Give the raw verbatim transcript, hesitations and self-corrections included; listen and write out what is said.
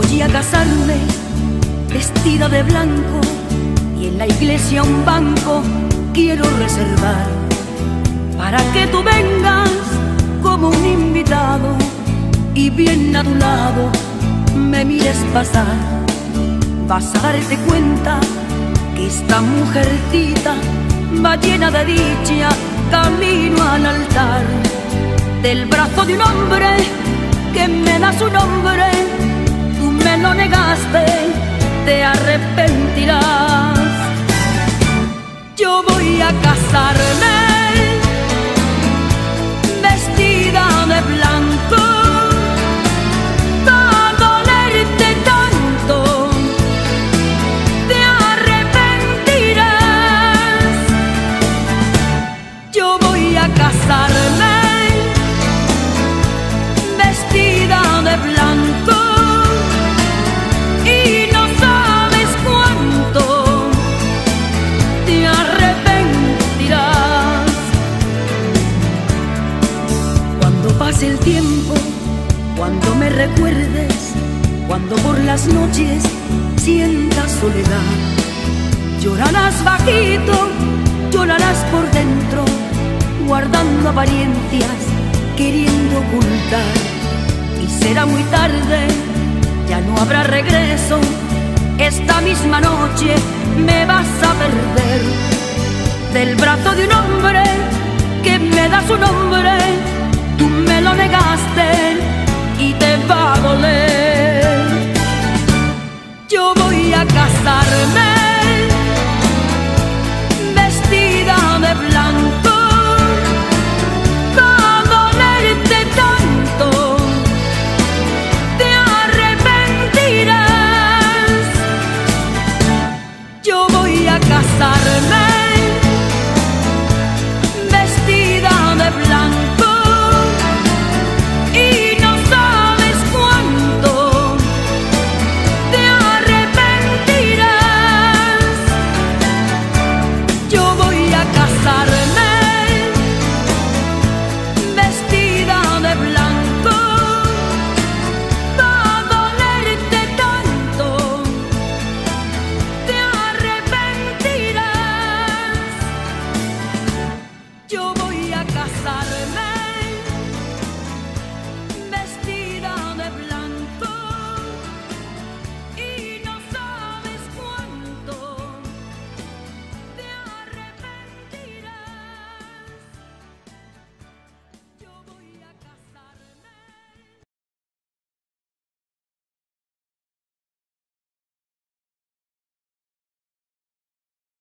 Voy a casarme vestida de blanco y en la iglesia un banco quiero reservar para que tú vengas como un invitado y bien a tu lado me mires pasar. Vas a darte cuenta que esta mujercita va llena de dicha camino al altar. Del brazo de un hombre que me da su nombre, tú me lo negaste, te arrepentirás. Yo voy a casarme vestida de blanco, va a dolerte tanto, te arrepentirás. Yo voy a casarme vestida de blanco y no sabes cuánto te arrepentirás. Cuando pase el tiempo, cuando me recuerdes, cuando por las noches sientas soledad, llorarás bajito, llorarás por dentro, guardando apariencias, queriendo ocultar. Y será muy tarde, ya no habrá regreso, esta misma noche me vas a perder. Del brazo de un hombre que me da su nombre, tú me lo negaste,